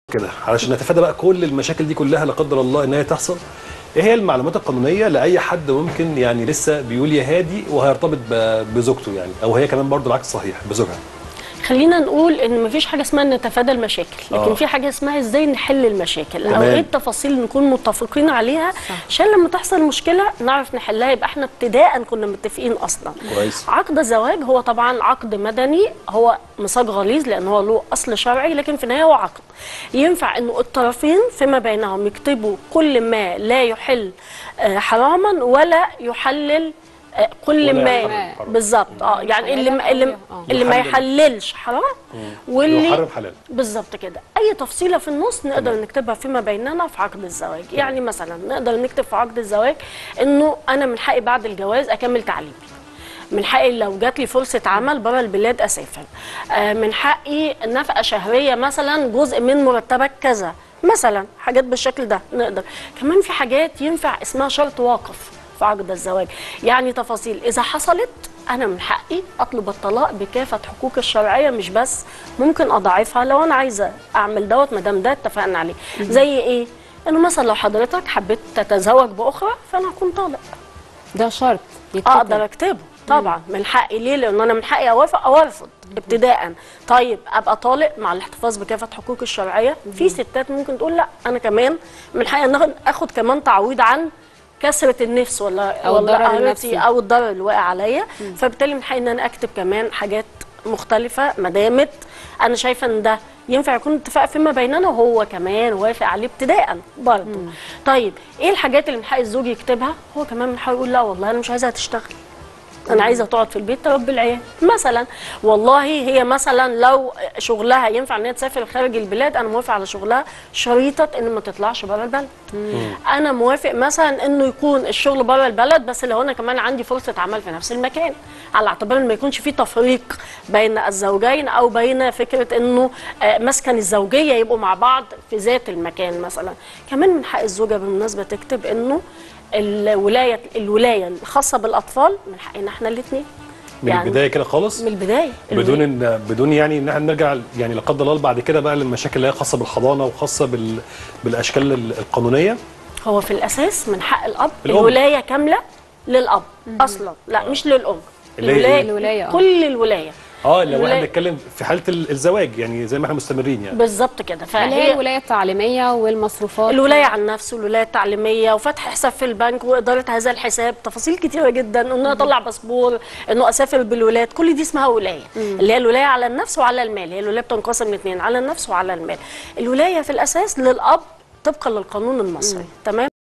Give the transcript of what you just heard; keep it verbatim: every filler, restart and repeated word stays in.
كده علشان نتفادى بقى كل المشاكل دي كلها لا قدر الله ان هي تحصل. ايه هي المعلومات القانونيه لاي حد ممكن يعني لسه بيقول يا هادي وهيرتبط بزوجته يعني، او هي كمان برضه العكس صحيح بزوجها؟ خلينا نقول ان مفيش حاجه اسمها نتفادى المشاكل، لكن آه. في حاجه اسمها ازاي نحل المشاكل او ايه التفاصيل اللي نكون متفقين عليها عشان لما تحصل مشكله نعرف نحلها، يبقى احنا ابتداء كنا متفقين اصلا. كويس. عقد الزواج هو طبعا عقد مدني، هو ميثاق غليظ لان هو له اصل شرعي، لكن في النهايه هو عقد ينفع انه الطرفين فيما بينهم يكتبوا كل ما لا يحل حراما ولا يحلل كل ما بالظبط. اه يعني اللي اللي, اللي ما يحللش حرام واللي يحرم حلال بالظبط كده. اي تفصيله في النص نقدر تمام. نكتبها فيما بيننا في عقد الزواج. تمام. يعني مثلا نقدر نكتب في عقد الزواج انه انا من حقي بعد الجواز اكمل تعليمي، من حقي لو جات لي فرصه عمل بره البلاد اسافر، آه من حقي نفقه شهريه مثلا جزء من مرتبك كذا مثلا، حاجات بالشكل ده نقدر. كمان في حاجات ينفع اسمها شرط واقف في عقد الزواج، يعني تفاصيل اذا حصلت انا من حقي اطلب الطلاق بكافه حقوق الشرعيه، مش بس ممكن اضاعفها لو انا عايزه اعمل دوت ما دام ده اتفقنا عليه. زي ايه؟ انه مثلا لو حضرتك حبيت تتزوج باخرى فانا هكون طالق. ده شرط يتكتب. اقدر اكتبه طبعا من حقي. ليه؟ لان انا من حقي اوافق او ارفض ابتداء. طيب ابقى طالق مع الاحتفاظ بكافه حقوق الشرعيه. في ستات ممكن تقول لا انا كمان من حقي ان اخد كمان تعويض عن كسرة النفس ولا او ولا الضرر النفسي او الضرر اللي واقع عليا، فبالتالي من حقي ان انا اكتب كمان حاجات مختلفه ما دامت انا شايفه ان ده ينفع يكون اتفاق فيما بيننا وهو كمان وافق عليه ابتداء برضه. طيب ايه الحاجات اللي من حق الزوج يكتبها؟ هو كمان من حقه يقول لا والله انا مش عايزها تشتغل، انا عايزه تقعد في البيت تربي العيال مثلا. والله هي مثلا لو شغلها ينفع ان هي تسافر خارج البلاد، انا موافق على شغلها شريطه ان ما تطلعش بره البلد. مم. انا موافق مثلا انه يكون الشغل بره البلد بس لو انا كمان عندي فرصه عمل في نفس المكان، على اعتبار ان ما يكونش في تفريق بين الزوجين او بين فكره انه مسكن الزوجيه يبقوا مع بعض في ذات المكان مثلا. كمان من حق الزوجه بالمناسبه تكتب انه الولايه الولايه الخاصه بالاطفال من حقنا احنا الاثنين من يعني البدايه كده خالص، من البدايه بدون ان بدون يعني ان احنا نرجع يعني لا قدر الله بعد كده بقى للمشاكل اللي هي خاصه بالحضانه وخاصه بال بالاشكال القانونيه. هو في الاساس من حق الاب الأم. الولايه كامله للاب اصلا، لا مش للام. الولايه الولايه كل الولايه اه لو احنا بنتكلم في حاله الزواج يعني زي ما احنا مستمرين يعني بالظبط كده. فهي الولايه التعليميه والمصروفات، الولايه عن النفس والولايه التعليميه وفتح حساب في البنك واداره هذا الحساب، تفاصيل كتيره جدا، انه اطلع باسبور، انه اسافر بالولاد، كل دي اسمها ولايه. مم. اللي هي الولايه على النفس وعلى المال، هي الولايه بتنقسم لاثنين، على النفس وعلى المال. الولايه في الاساس للاب طبقا للقانون المصري. مم. تمام.